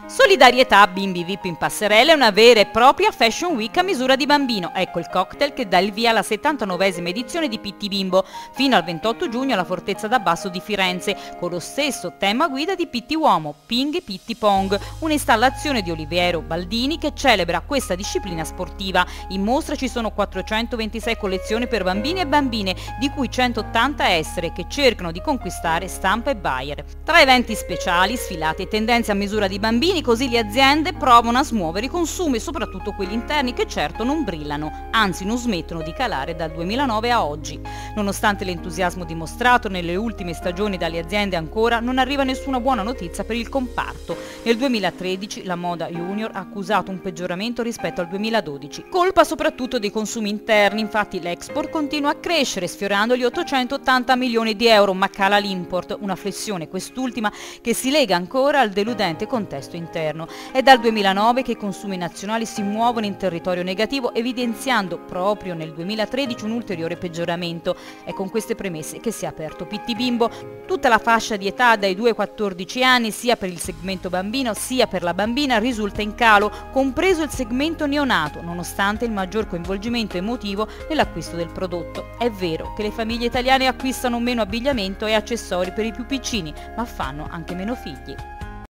Solidarietà Bimbi VIP in passerella è una vera e propria Fashion Week a misura di bambino. Ecco il cocktail che dà il via alla 79esima edizione di Pitti Bimbo, fino al 28 giugno alla Fortezza d'Abbasso di Firenze, con lo stesso tema guida di Pitti Uomo, Ping Pitti Pong, un'installazione di Oliviero Baldini che celebra questa disciplina sportiva. In mostra ci sono 426 collezioni per bambini e bambine, di cui 180 estere, che cercano di conquistare stampa e buyer. Tra eventi speciali, sfilate e tendenze a misura di bambini, così le aziende provano a smuovere i consumi, soprattutto quelli interni, che certo non brillano, anzi non smettono di calare dal 2009 a oggi. Nonostante l'entusiasmo dimostrato nelle ultime stagioni dalle aziende, ancora non arriva nessuna buona notizia per il comparto. Nel 2013 la moda junior ha accusato un peggioramento rispetto al 2012, colpa soprattutto dei consumi interni. Infatti l'export continua a crescere, sfiorando gli 880 milioni di euro, ma cala l'import, una flessione quest'ultima che si lega ancora al deludente contesto interno. È dal 2009 che i consumi nazionali si muovono in territorio negativo, evidenziando proprio nel 2013 un ulteriore peggioramento. È con queste premesse che si è aperto Pitti Bimbo. Tutta la fascia di età dai 2 ai 14 anni, sia per il segmento bambino sia per la bambina, risulta in calo, compreso il segmento neonato, nonostante il maggior coinvolgimento emotivo nell'acquisto del prodotto. È vero che le famiglie italiane acquistano meno abbigliamento e accessori per i più piccini, ma fanno anche meno figli.